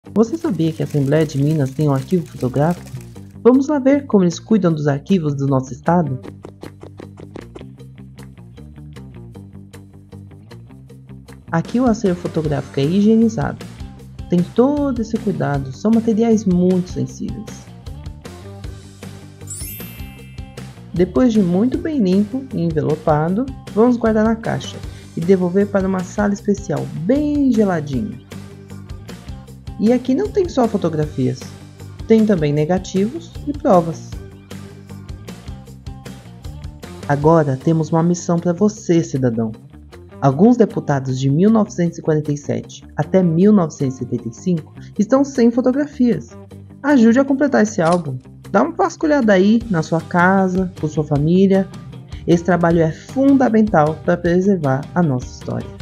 Você sabia que a Assembleia de Minas tem um arquivo fotográfico? Vamos lá ver como eles cuidam dos arquivos do nosso estado? Aqui o acervo fotográfico é higienizado. Tem todo esse cuidado, são materiais muito sensíveis. Depois de muito bem limpo e envelopado, vamos guardar na caixa e devolver para uma sala especial bem geladinho. E aqui não tem só fotografias, tem também negativos e provas. Agora temos uma missão para você, cidadão. Alguns deputados de 1947 até 1975 estão sem fotografias. Ajude a completar esse álbum. Dá uma vasculhada aí na sua casa, com sua família. Esse trabalho é fundamental para preservar a nossa história.